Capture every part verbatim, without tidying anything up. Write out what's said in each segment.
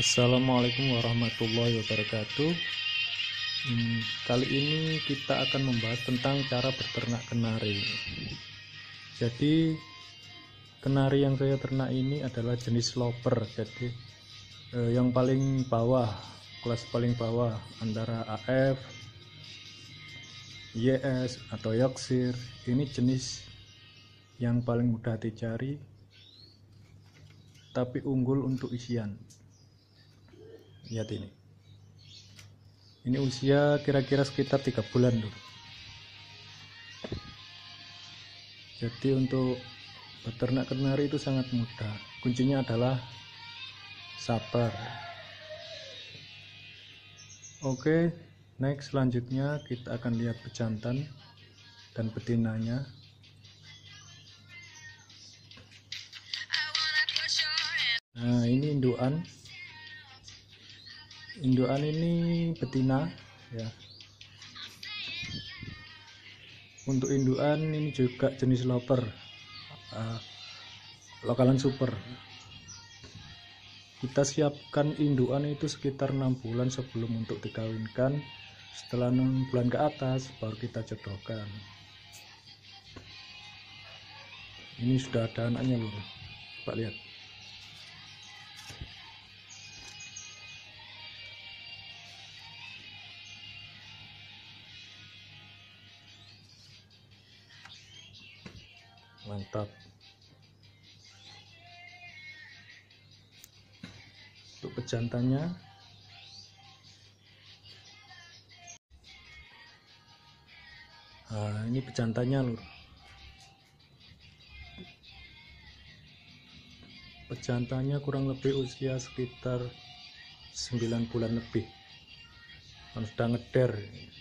Assalamualaikum warahmatullahi wabarakatuh. Hmm, kali ini kita akan membahas tentang cara berternak kenari. Jadi kenari yang saya ternak ini adalah jenis loper. Jadi eh, yang paling bawah, kelas paling bawah antara A F, Y S atau Yorkshire. Ini jenis yang paling mudah dicari, tapi unggul untuk isian. Lihat ini. Ini usia kira-kira sekitar tiga bulan dulu. Jadi untuk beternak kenari itu sangat mudah. Kuncinya adalah sabar. Oke, next selanjutnya kita akan lihat pejantan dan betinanya. Nah, ini indukan. Indukan ini betina ya. Untuk indukan ini juga jenis loper, uh, lokalan super. Kita siapkan indukan itu sekitar enam bulan sebelum untuk dikawinkan. Setelah enam bulan ke atas baru kita jodohkan. Ini sudah ada anaknya loh, Pak, lihat. Mantap. Untuk pejantannya, nah ini pejantannya lur. Pejantannya kurang lebih usia sekitar sembilan bulan lebih, kan sudah ngeder.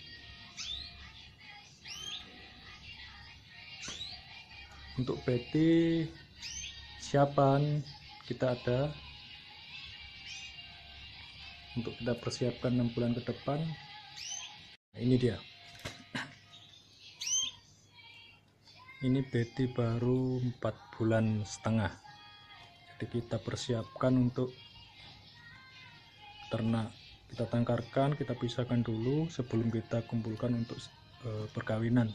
Untuk beti siapan kita ada untuk kita persiapkan enam bulan ke depan. Nah, ini dia. Ini beti baru empat bulan setengah. Jadi kita persiapkan untuk ternak. Kita tangkarkan, kita pisahkan dulu sebelum kita kumpulkan untuk e, perkawinan.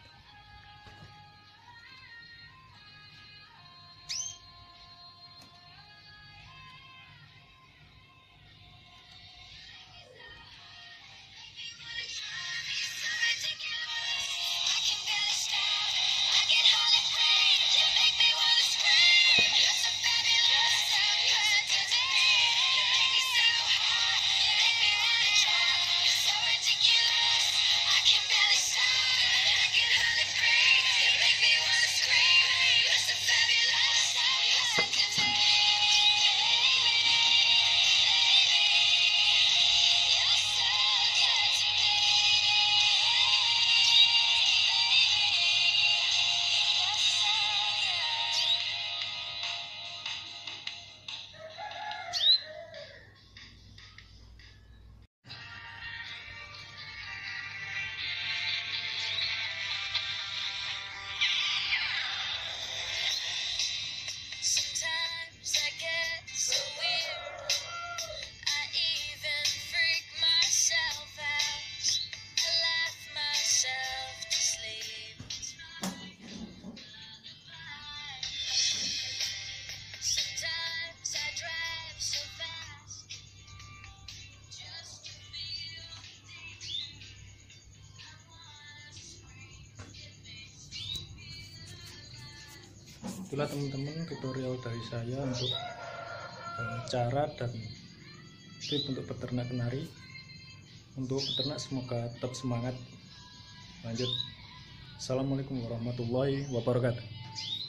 Itulah teman-teman tutorial dari saya untuk uh, cara dan tip untuk peternak kenari. Untuk peternak semoga tetap semangat. Lanjut. Assalamualaikum warahmatullahi wabarakatuh.